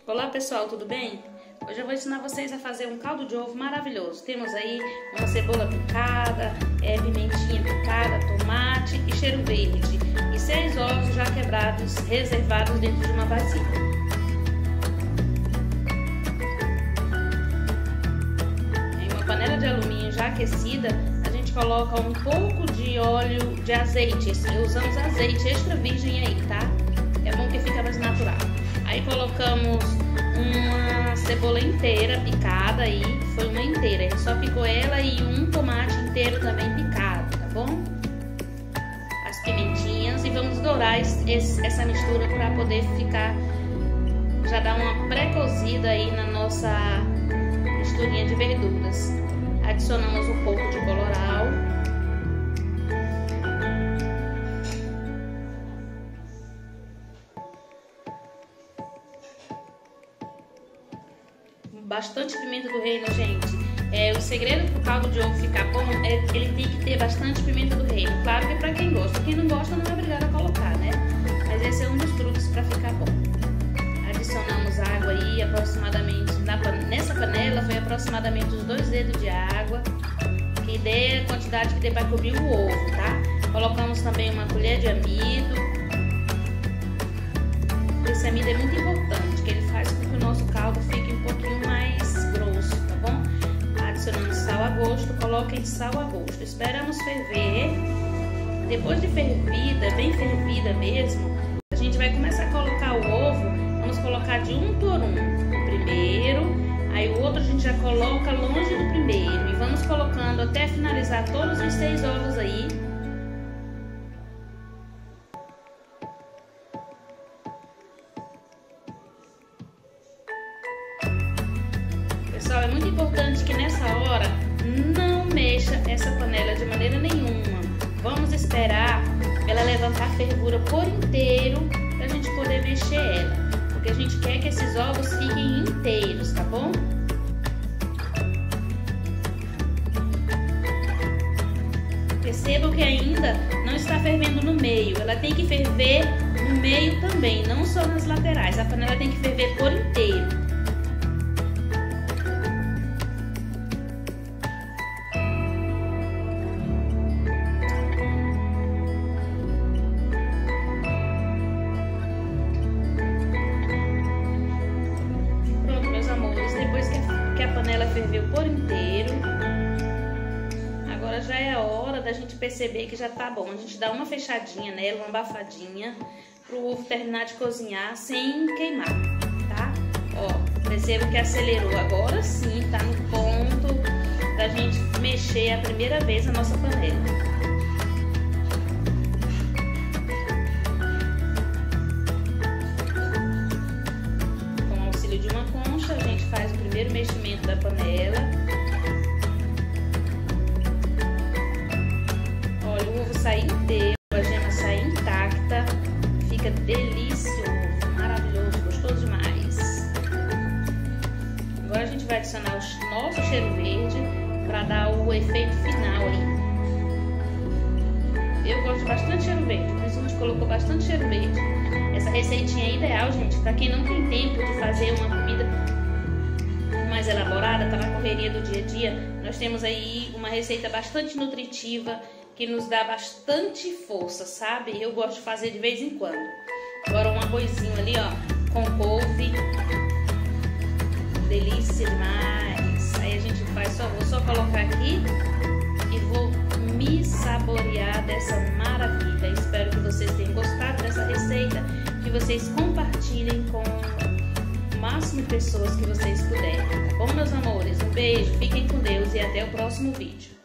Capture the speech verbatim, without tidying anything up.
Olá pessoal, tudo bem? Hoje eu vou ensinar vocês a fazer um caldo de ovo maravilhoso. Temos aí uma cebola picada, é, pimentinha picada, tomate e cheiro verde. E seis ovos já quebrados, reservados dentro de uma vasilha. Em uma panela de alumínio já aquecida, a gente coloca um pouco de óleo de azeite. Usamos azeite extra virgem aí, tá? É bom que fica mais natural. Aí colocamos uma cebola inteira picada aí, foi uma inteira, só picou ela e um tomate inteiro também picado, tá bom? As pimentinhas e vamos dourar esse, essa mistura para poder ficar, já dar uma pré-cozida aí na nossa misturinha de verduras. Adicionamos um pouco de colorau. Bastante pimenta do reino, gente. É, o segredo pro caldo de ovo ficar bom é ele tem que ter bastante pimenta do reino. Claro que pra quem gosta, quem não gosta não é obrigado a colocar, né? Mas esse é um dos truques para ficar bom. Adicionamos água aí, aproximadamente, na, nessa panela foi aproximadamente uns dois dedos de água, que dê a quantidade que dê para cobrir o ovo, tá? Colocamos também uma colher de amido. Esse amido é muito importante, que ele faz com que o nosso caldo fique um pouquinho mais grosso, tá bom? Adicionamos sal a gosto, coloquem sal a gosto. Esperamos ferver. Depois de fervida, bem fervida mesmo, a gente vai começar a colocar o ovo. Vamos colocar de um por um. O primeiro, aí o outro a gente já coloca longe do primeiro. E vamos colocando até finalizar todos os seis ovos aí. Pessoal, é muito importante que nessa hora não mexa essa panela de maneira nenhuma. Vamos esperar ela levantar a fervura por inteiro pra gente poder mexer ela. Porque a gente quer que esses ovos fiquem inteiros, tá bom? Percebam que ainda não está fervendo no meio. Ela tem que ferver no meio também, não só nas laterais. A panela tem que ferver por inteiro. Que a panela ferveu por inteiro. Agora já é a hora da gente perceber que já tá bom. A gente dá uma fechadinha nela, uma abafadinha, pro ovo terminar de cozinhar sem queimar, tá? Ó, perceba que acelerou. Agora sim tá no ponto da gente mexer a primeira vez a nossa panela. Faz o primeiro meximento da panela. Olha, o ovo sai inteiro, a gema sai intacta. Fica delicioso, maravilhoso, gostoso demais. Agora a gente vai adicionar o nosso cheiro verde para dar o efeito final aí. Eu gosto de bastante cheiro verde, por isso a gente colocou bastante cheiro verde. Essa receitinha é ideal, gente, para quem não tem tempo de fazer uma comida mais elaborada, tá na correria do dia a dia. Nós temos aí uma receita bastante nutritiva que nos dá bastante força, sabe? Eu gosto de fazer de vez em quando. Agora um arrozinho ali, ó, com couve, delícia demais. Aí a gente faz só, vou só colocar aqui e vou me saborear dessa maravilha. Espero que vocês tenham gostado dessa receita, que vocês compartilhem com o máximo de pessoas que vocês puderem, tá bom, meus amores? Um beijo, fiquem com Deus e até o próximo vídeo.